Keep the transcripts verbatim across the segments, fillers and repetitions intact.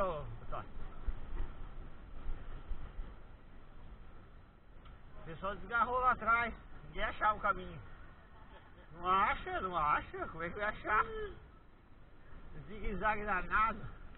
ô Antônio. O pessoal desgarrou lá atrás. Ninguém achava o caminho. Não acha, não acha. Como é que vai achar? Zigue-zague danado.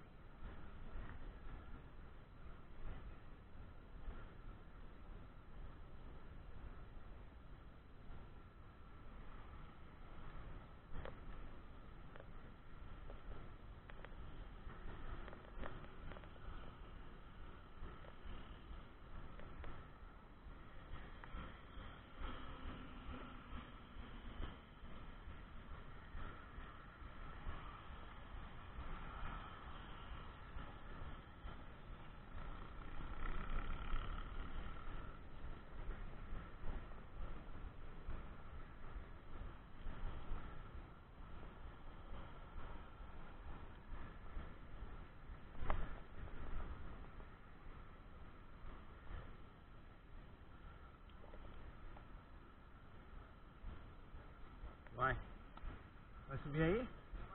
Vai. Vai subir aí?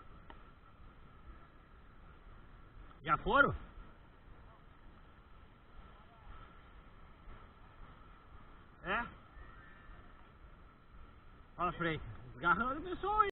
Já foram? É? Fala, Frei. Desgarrando o pessoal aí.